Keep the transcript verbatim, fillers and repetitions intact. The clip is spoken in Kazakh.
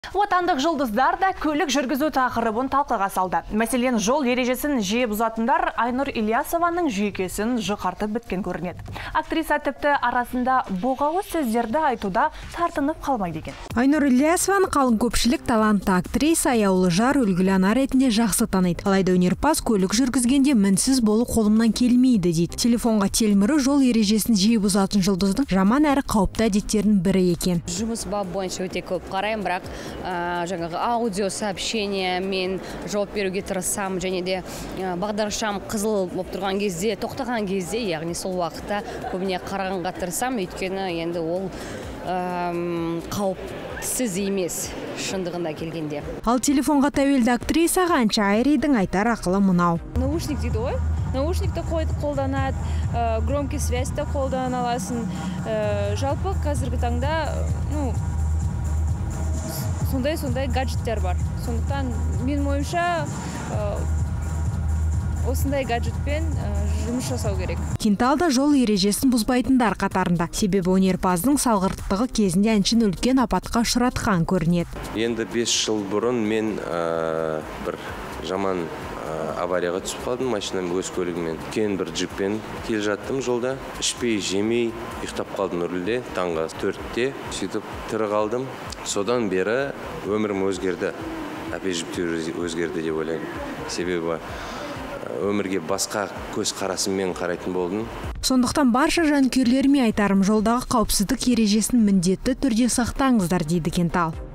Отандық жұлдыздар да көлік жүргізу тақырыбын талқыға салды. Мәселен, жол ережесін жиі бұзатындар Айнұр Ильясованың жүйкесін жұқартып біткен көрінеді. Актриса тіпті арасында боғауыз сөздерді айтуда тартынып қалмайды екен. Айнұр Ильясованы қалың көпшілік талантты актриса, аяулы жар, үлгілі ана ретінде жақсы таниды. Алайда өнерпаз көлік жүргізгенде мінсіз болу қолымнан келмейді дейді. Телефонға телміру жол ережесін жиі бұзатын жұлдыздың жаман әрі қауіпті әдеттерінің бірі екен. Жұмыс бап бойынша өте көп қараймын, бірақ жаңағы аудио сообщение мен жауап беруге тырысам, және де бағдаршам қызыл болып тұрған кезде, тоқтаған кезде, яғни сол уақытта көбіне қарағанға тырысам, өйткені енді ол қауіпсіз емес шындығында келгенде. Ал телефонға тәуелді актрисаға әнші Айридің айтар ақылы мынау. Наушник дейді ғой. Наушникті қолданады, громкий связьті қолдана аласың. Жалпы қазіргі таңда, ну, сондай-сондай гаджеттер бар. Сондықтан мен ойымша осындай гаджетпен жұмыс жасау керек. Кентал да жол ережесін бұзбайтындар қатарында. Себебі өнерпаздың салғырттығы кезінде әншіні үлкен апатқа ұшыратқан көрінеді. Енді бес жыл бұрын мен бір жаман аварияға түсіп қалдым, машинам өз көлігімен. Кен бір джиппен келе жаттым жолда. Ішпей, жемей, ұйықтап қалдым рөлде, таңғы төртте. Сөйтіп тірі қалдым. Содан бері өмірім өзгерді. Әпе жіптер өзгерді деп ойлаймын. Себебі өмірге басқа көз қарасымен қарайтын болдым. Сондықтан барша жанкүйерлеріме айтарым, жолдағы қауіпсіздік ережесін міндетті түрде сақтаңыздар дейді Кентал.